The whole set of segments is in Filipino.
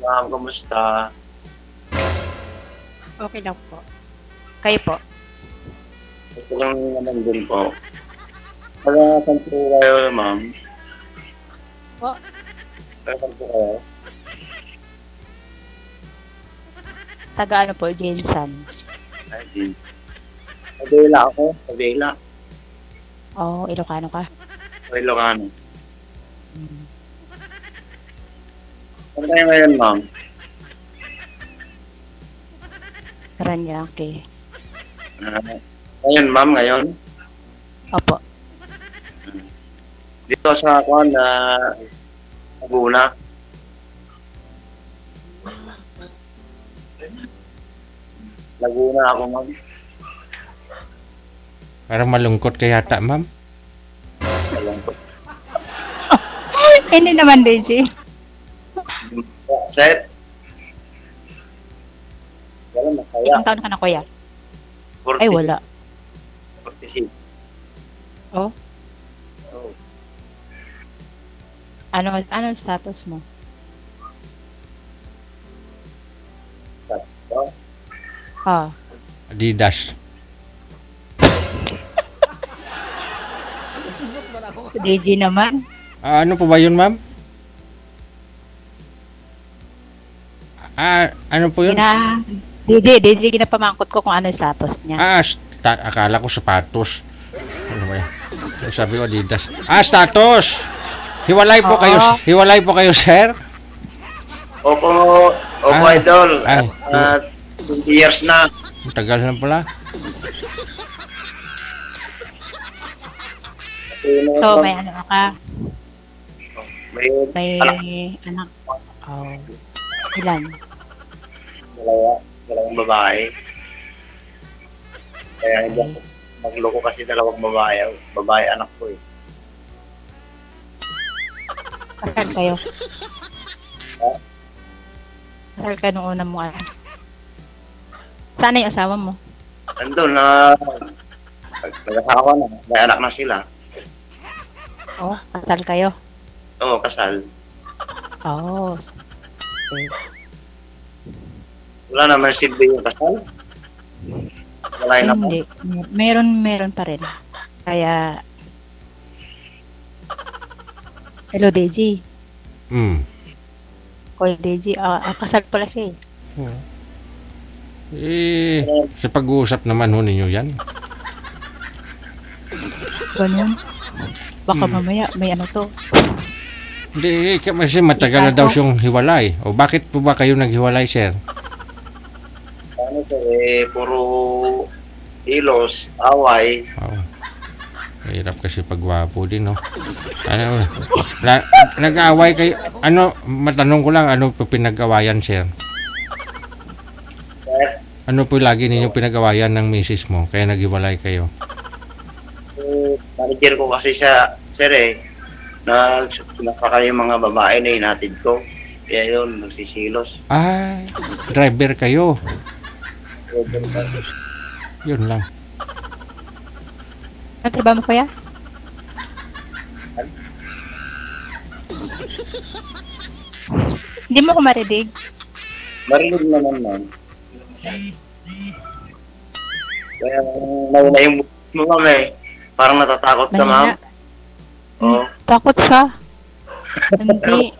ma'am. Kamusta? Okay lang po. Kayo po? Ito lang naman din po. Taga saan po kayo, ma'am? Po? Taga saan po kayo? Taga ano po, Jensan. Ay, din. Pabela ako. Pabela. Oo, Ilocano ka. Sa Ilocano. Hmm. Saan kayo ngayon, ma'am? Paranaque. Ngayon, ma'am, ngayon? Opo. Dito sa Kwan na Laguna. Laguna ako, ma'am. Parang malungkot ka yata, ma'am. Malungkot. Hindi naman, DJ. Set. Wala, masaya. Ilang taon ka na, kuya? 46. Ay, wala. 46. Oh? Oh. Ano ang status mo? Status ko. Ah. Adidas. DJ naman. Ano po ba yun, ma'am? Ano po yun? DJ, ginapamangkot ko kung ano yung status niya. Akala ko sapatos. Ano ba yan? Sabi ko Adidas. Status! Hiwalay po Oo. kayo. Hiwalay po kayo, sir? Opo, idol. Ay. 20 years na. Ang tagal na pala. So, may ano ka? May May anak. Oh. Ilan? dalawang babae. Kaya hindi ako magloko kasi dalawang babae. Babae anak ko eh. Kasal kayo? Ha? Kasal ka nung una mo anak? Sana yung asawa mo? Nandun na nag-asawa na. May anak na sila. Oh, kasal kayo? Oo, kasal. Oh. Okay. Wala naman silbi yung kasal. Wala Ay, naman. hindi. Meron pa rin. Kaya, hello, DJ. Kuya DJ, kasal pala siya Sa pag-uusap naman ho ninyo yan. Ganun. Baka mamaya may ano to. Hindi, kasi matagal na daw siyang hiwalay. O bakit po ba kayo naghiwalay, sir? Ano to puro ilos, away. Oh. Mahirap kasi pagwapo din, no? Ano, nag-aaway kayo. Ano, matanong ko lang, ano po pinag-awayan, sir? Ano po lagi ninyo pinag-awayan ng misis mo? Kaya naghiwalay kayo? Manager ko kasi siya, sir sinasaka yung mga babae na inatid ko. Kaya yun, nagsisilos. Ay, driver kayo. Yun lang. Ano trabaho mo, kuya? Hindi mo ko marinig. Marinig naman, ma'am. Kaya nauna yung bukas mo, ma'am eh. Parang natatakot ka, ma'am. Oo. Takot siya. Hindi.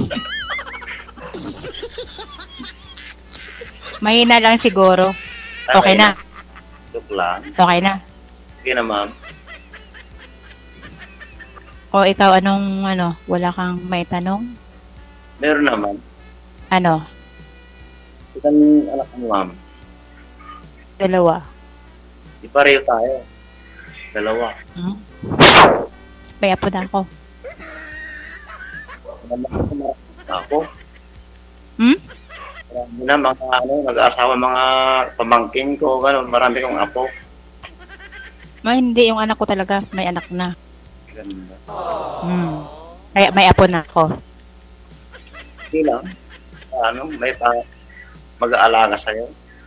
Mahina lang siguro. Okay na. Joke lang. Okay na. Okay na, ma'am. O ikaw, wala kang may tanong? Meron naman. Ano? Isang anak mo, ma'am. Dalawa. Di pareho tayo. Dalawa. May apo na ako. Ako? Hmm? Marami na mga nag-aasawa mga pamangkin ko, gano'n. Marami kong apo. Hindi, yung anak ko talaga, may anak na. Ganda. Kaya may apo na ako. Hindi lang. May mag-aalaga sa'yo.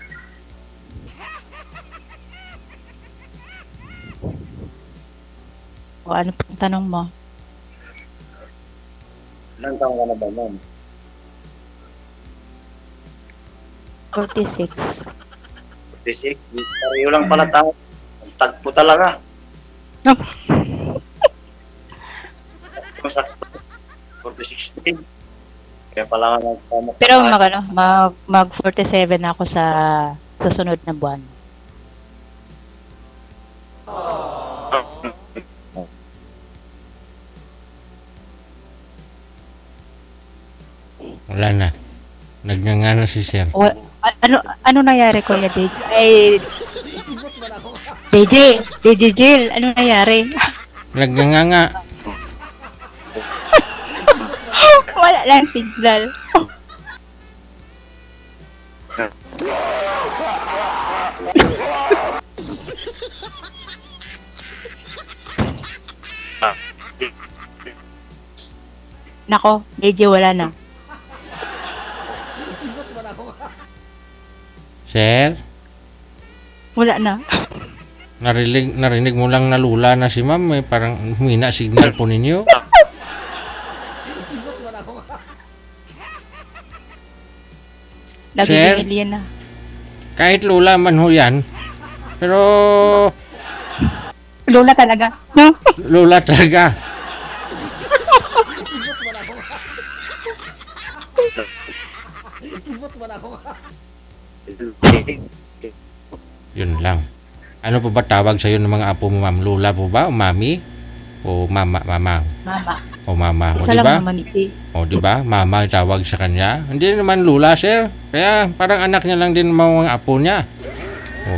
O ano pang tanong mo? Ilang taon ka na ba, ma'am? 46. 46. Pareho lang pala tayo. Tagpo talaga. No. Masakto. 46 din. Kaya pala nga nagkamukha Pero tayo. mag 47 ako sa susunod na buwan. Wala na. Nagnganga na si sir. Ano nangyari, Kuya DJ? Ay, DJ Jill, ano nangyari? Nagnganga. Wala lang signal. Nako, DJ wala na. Sir, Wala na. narinig mo lang nalula na si ma'am. Eh, parang humina signal po ninyo. Sir? Nagiging alien na. Kahit lula man ho yan. Pero Lola talaga. No? lula talaga. Yun lang. Ano po ba tawag sa'yo ng mga apo mo, ma'am? Lula po ba? O mami? O mama? Mama. O mama? O Isa lang diba? naman iti. O diba? Mama tawag sa kanya. Hindi naman lula, sir. Kaya parang anak niya lang din mga apo niya. O.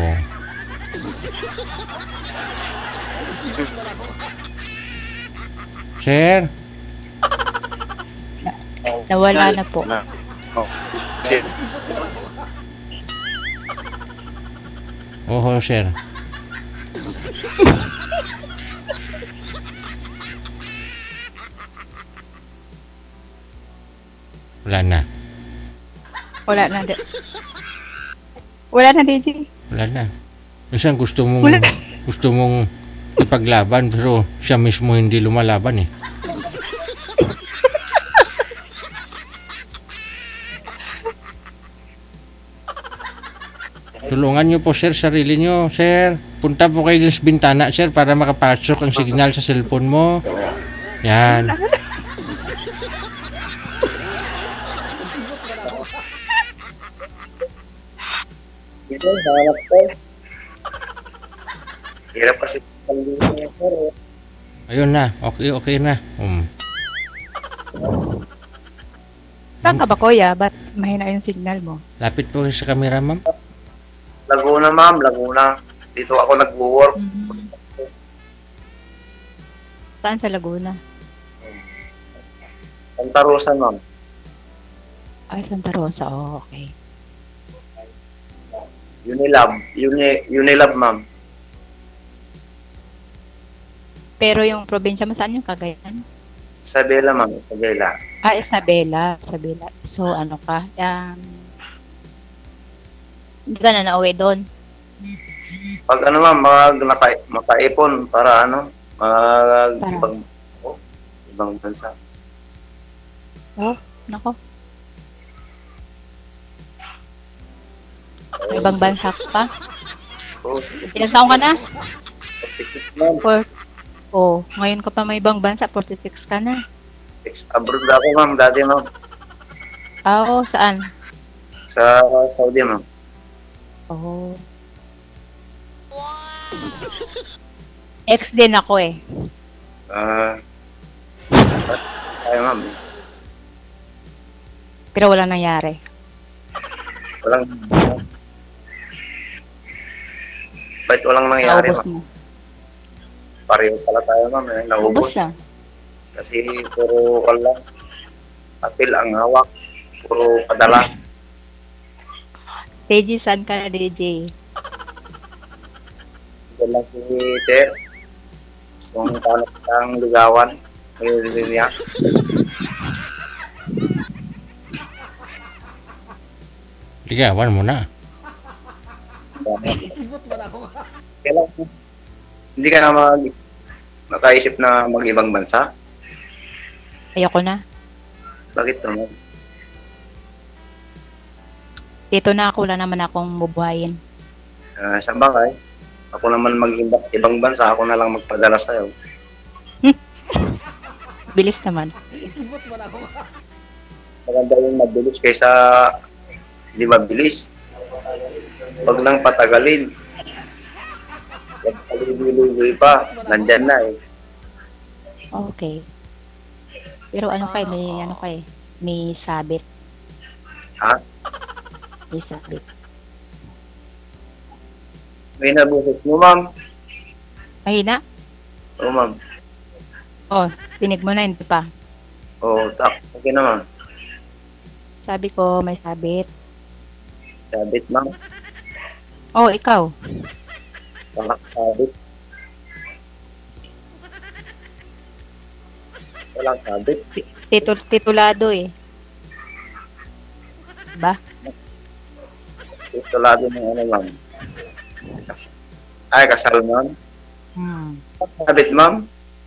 Sir? Nawala na po. Oh. Sir. Oho, sir. Wala na. Wala na. Wala na, DJ. Wala na. Minsan gusto mong Wala na. ipaglaban pero siya mismo hindi lumalaban eh. Tulungan niyo po sir, sarili niyo, sir. Punta po kayo sa bintana, sir, para makapasok ang signal sa cellphone mo. Yan. Ito, hanap ko. Hirap kasi palihin niya, sir. Ayun na. Okay na. Saan ka ba, Kuya? Ba't mahina yung signal mo? Lapit po sa camera, ma'am. Laguna, ma'am. Laguna. Dito ako nag-work. Saan sa Laguna? Santa Rosa, ma'am. Ay, Santa Rosa. Oh, okay. Unilab, ma'am. Pero yung probinsya mo, saan yung Cagayan? Isabela, ma'am. Isabela. Ah, Isabela. So, ano ka? Hindi ka na nauwi doon. Pag ano, ma'am, makaipon para ano, ibang bansa. Oh, nako. May ibang bansa ka pa? Oh, Ilang taong ka na? 46, ma'am. Ngayon ka pa may ibang bansa, 46 ka na. Abroad ako, ma'am. Dati, ma'am. Oo, saan? Sa Saudi, ma'am. Oh. Ex din ako eh. Ay, ma'am. Pero walang nangyari. Walang nangyari, Naubos ma'am. mo. Pareho pala tayo, ma'am. Naubos Naubos. na. Kasi puro wala. Apil ang hawak. Puro padala. DJ, saan ka na, DJ? Ito lang si Sir. Kung paano kitang ligawan. Ngayon niya. Ligawan mo na. Kailan hindi ka na nakaisip na mag-ibang bansa? Ayoko na. Bakit naman? Dito na ako, wala naman akong bubuhayin. Sa bagay, ako naman ibang bansa, ako na lang magpadala sa'yo. Bilis naman. Maganda yung mabilis kaysa hindi mabilis. Huwag nang patagalin. Huwag paligoy-ligoy pa. Nandyan na eh. Okay. Pero may sabit. Ha? May sabit. May nabuhos mo, ma'am. Mahina? Oo, ma'am. Oh, tinig mo na, hindi pa. Oo, okay naman. Sabi ko, may sabit. Sabit, ma'am. Oh, ikaw. Sabit. Walang sabit. Titulado eh. Ba? Titulado ng ano, ma'am. Ay, kasal, ma'am. Sabit, ma'am.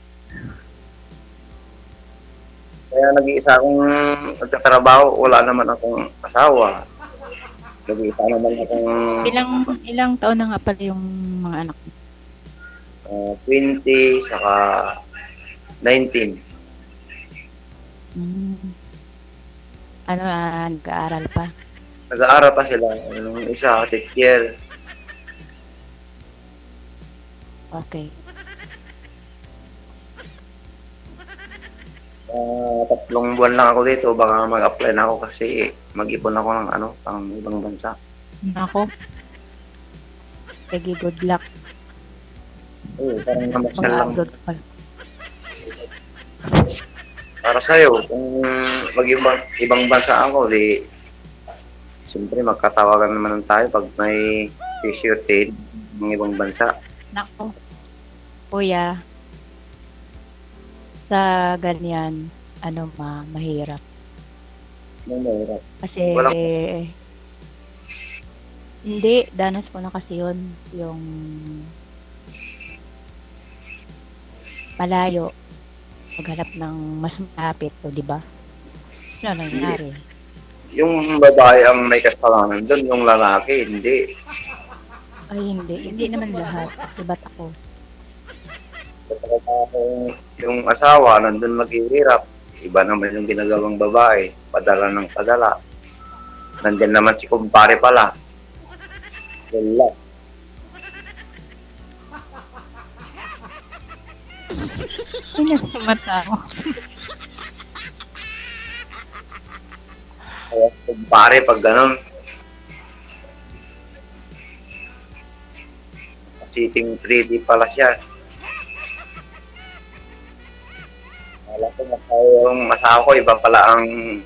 Kaya nag-iisa akong nagtatrabaho, wala naman akong asawa. Nag-iisa naman akong Ilang taon na nga pala yung mga anak mo? 20, saka 19. Ano, nag-aaral pa? Nag-aaral pa sila. Yung isa, fifth year. Okay. 3 buwan lang ako dito. Baka mag-apply na ako kasi mag-ipon ako ng pang ibang bansa. Ako? Sige, good luck. Oo, parang namasyal lang. Mag-upload pa. Para sa'yo, kung ibang bansa ako, di siyempre magkatawagan naman tayo pag may t-shirt ng ibang bansa. Nako. Kuya, sa ganyan, mahirap. Mahirap. Kasi, Walang- hindi, danas ko na kasi yun, yung malayo, maghanap ng mas malapit, o di ba? Ano nangyari? Yung babae ang may kasalanan doon, yung lalaki, hindi. Ay, hindi naman lahat. Iba't ako. Yung asawa, nandun maghihirap. Iba naman yung ginagawang babae. Padala ng padala. Nandyan naman si kumpare pala. Wala. Sino sa mata mo? Kaya kumpare pag ganun. Sitting 3D pala siya. Wala ko na yung asawa ko, iba pala ang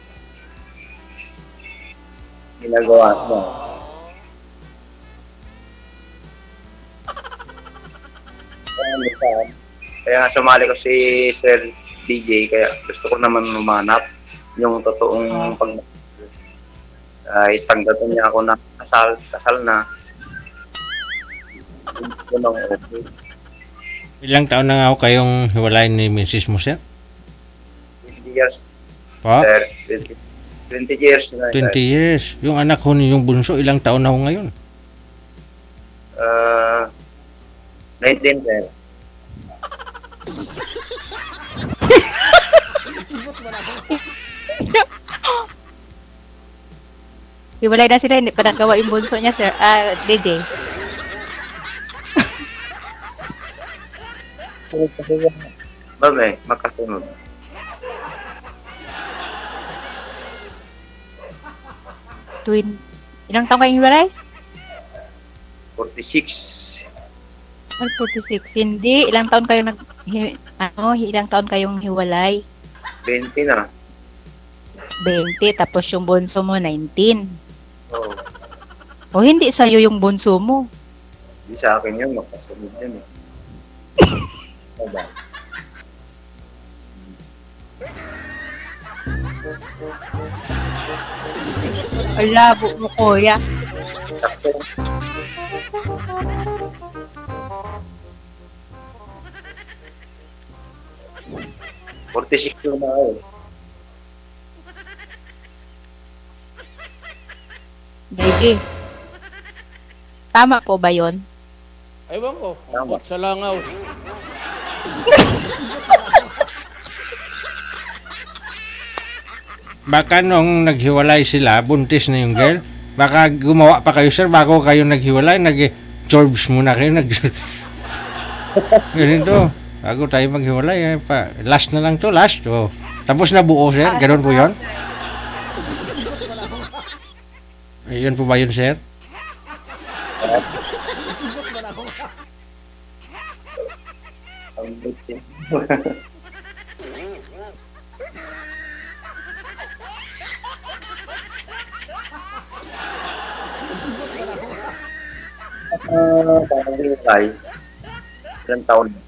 ginagawa mo. Kaya sumali ko si Sir DJ, kaya gusto ko naman umanap yung totoong ay tanggapin niya ako na kasal na. Ilang taon na nga ako kayong hiwalay ni Mrs. mo, sir? 20 years, Pa? sir. 20 years na. 20 years. Yung anak ko, yung bunso, ilang taon na ako ngayon? 19, sir. Hiwalay na sila, hindi pa nagawa yung bunso niya, sir. DJ. Magkasunod. Ilang taong kayong hiwalay? 46. 46. Hindi, ilang taon kayong ilang taon kayong hiwalay? 20 na. 20, tapos yung bunso mo 19. Oo. O hindi sa'yo yung bunso mo. Hindi sa akin yun, magkasunod yun eh. Diba? Labo mo, kuya. Sakto. $46 na ako eh. baby. Tama po ba yun? Ewan ko, Tama. abot sa langaw. Baka nung naghiwalay sila, buntis na yung girl. Baka gumawa pa kayo, sir, bago kayo naghiwalay, nag-chorbs muna kayo, ganito. Bago tayo maghiwalay, last na lang to, last. Oh. Tapos na buo, sir, ganun po yun. Ayun po ba yun, sir? Ang bitsin. Parang hinay. Ilang taon na?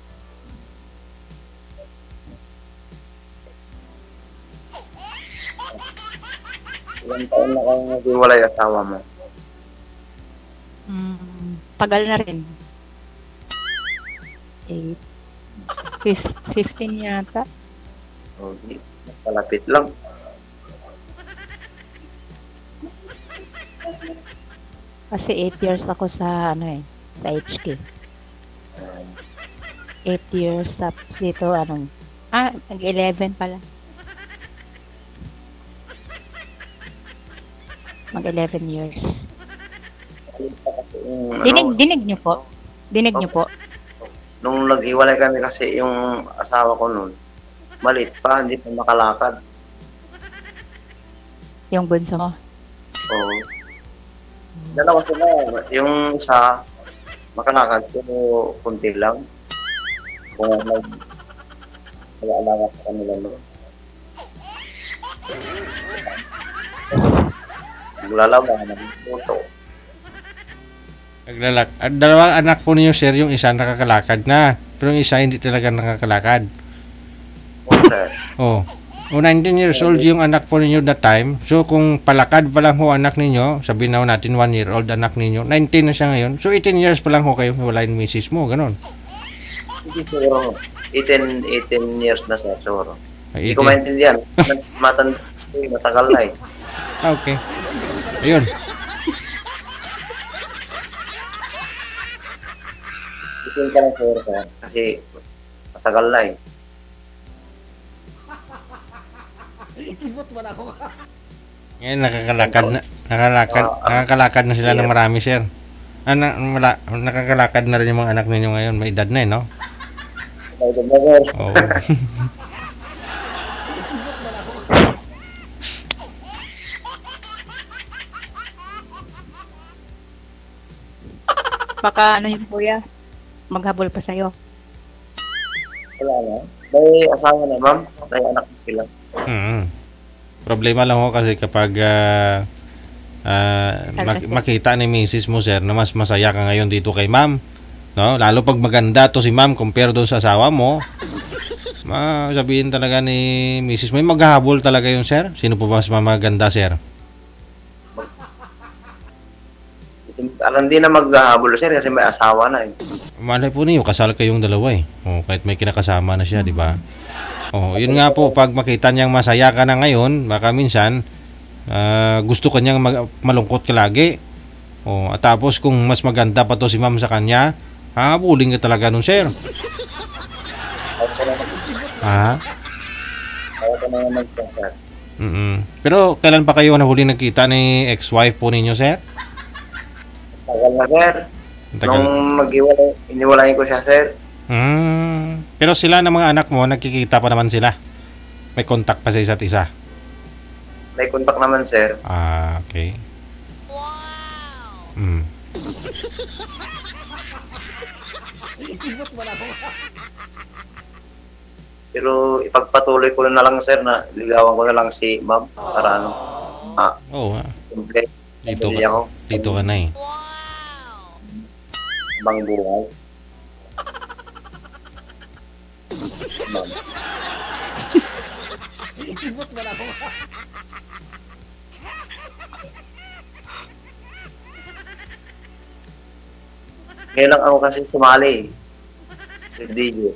Ilang taon na kayo naghiwalay asawa mo? Tagal na rin. 15 yata. O, di. Malapit lang. Kasi 8 years ako sa sa HK. 8 years tapos dito nag-11 pala. Mag-11 years. Dinig niyo po. Dinig niyo po. Nung naghiwalay kami kasi yung asawa ko noon, malit pa, hindi pa makalakad. Yung bunso mo. Oo. Dalawa sila. Yung isa, makalakad, pero kunti lang. Kung nag-alaga sa kanila noon. Naglalaba, nagluto. Dalawang anak po ninyo, sir, yung isa nakakalakad na. Pero yung isa hindi talaga nakakalakad. Oo, sir. Oh. 19 years old yung anak po ninyo that time. So, kung palakad pa lang ho anak ninyo, sabihin na ho natin 1 year old anak ninyo, 19 na siya ngayon. So, 18 years pa lang ho kayo hiwalay ng misis mo, ganun. Hindi siguro. 18 years na, sir, siguro. Ay, Hindi ko 18. maintindihan. Matanda, matagal na eh. Okay. Ayun. Itin ka lang, sir, kasi matagal na eh. Ngayon, nakakalakad na sila ng marami, sir. Nakakalakad na rin yung mga anak ninyo ngayon. May edad na eh, no? Ito ba, sir? Oo. Baka yun kuya, maghabol pa sa'yo. Wala na. May asawa na, ma'am. May anak na sila. Problema lang ho kasi kapag makita ni misis mo, sir, na mas masaya ka ngayon dito kay ma'am, no? Lalo pag maganda to si ma'am compare doon sa asawa mo, sabihin talaga ni misis mo, maghahabol talaga yun, sir. Sino po mas maganda, sir? Hindi na maghahabol, sir, kasi may asawa na eh. Malay po niyo, kasal kayong dalawa eh. Oh, kahit may kinakasama na siya, di ba? Oh, yun nga po, pag makita niyang masaya ka na ngayon, baka minsan gusto kanyang malungkot ka lagi. Oh, at tapos kung mas maganda pa to si ma'am sa kanya, hahabulin ka talaga nun, sir. Ha? Ayaw ko na mag-sir. Pero kailan pa kayo nahuli nagkita ni ex-wife po ninyo, sir? Tagal na, sir. Nung iniwalayin ko siya, sir. Pero sila ng mga anak mo, nagkikita pa naman sila? May contact pa sa isa't isa? May contact naman, sir. Okay. Wow! Pero ipagpatuloy ko na lang, sir, na ligawan ko na lang si ma'am para Oo nga. complete. Dito ka na eh. Bang buhay. Ma'am. Ngayon lang ako kasi sumali. Sa DJ.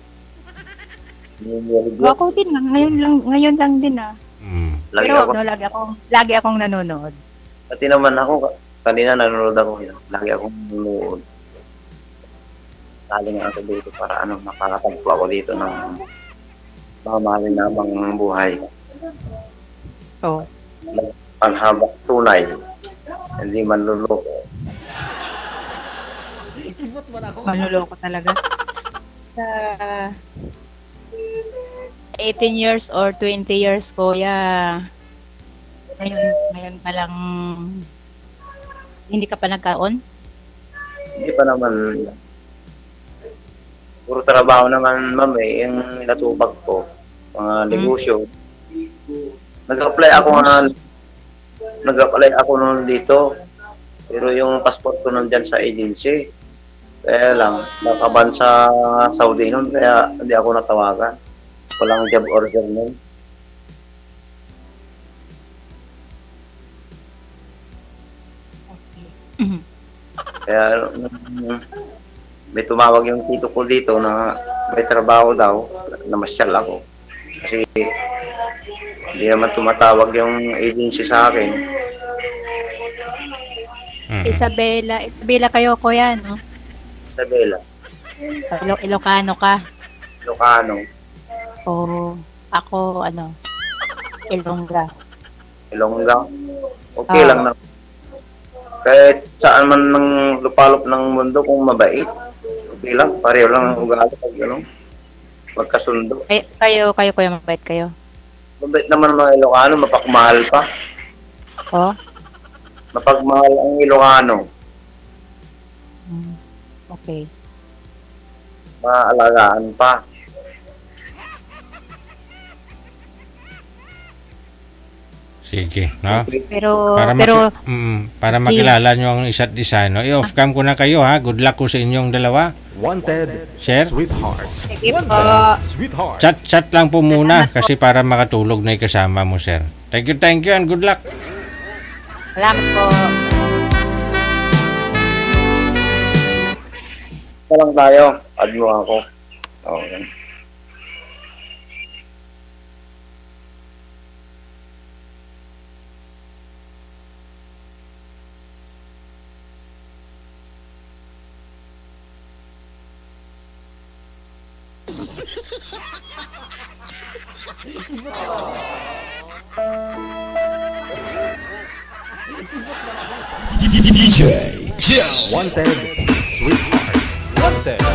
Ako din, ngayon lang din ah. Lagi Pero ako. lagi akong nanonood. Pati naman ako, kanina nanonood ako yun. Lagi akong nanonood. Lalo nga ako dito para makakatagpo ako dito ng mamahalin namang buhay. Oh. Panhabang tunay. Hindi manluloko. Manluloko talaga. Sa 18 years or 20 years, kuya, ngayon pa lang, hindi ka pa nagkaon? Hindi pa naman. Puro trabaho naman, ma'am, yung natubag ko. Mga negosyo. Nag-apply ako noon dito. Pero yung passport ko nandyan sa agency. Kaya lang, nakaban sa Saudi noon, kaya hindi ako natawagan. Walang job order noon. Kaya may tumawag yung tito ko dito na may trabaho daw, namasyal ako. Kasi hindi naman tumatawag yung agency sa akin. Isabela kayo, kuya, no? Isabela. Ilocano ka? Ilocano. O ako, Ilongga. Ilongga. Okay lang na. Kahit saan man ng lupalop ng mundo kung mabait. Okay lang, pareho lang ang ugali pag magkasundo. Kayo, kuya, mabait kayo? Mabait naman mga Ilocano, mapagmahal pa. Oh? Mapagmahal ang Ilocano. Okay. Maalagaan pa. Sige, no? Pero, para makilala nyo ang isa't isa, no? I-off cam ko na kayo, ha? Good luck ko sa inyong dalawa. Wanted, Share? sweetheart. sige po. Sweetheart. Chat lang po muna kasi para makatulog na yung kasama mo, sir. Thank you, and good luck. Salamat po. Ito lang tayo. Add mo ako. Okay. Wanted, sweetheart. Wanted,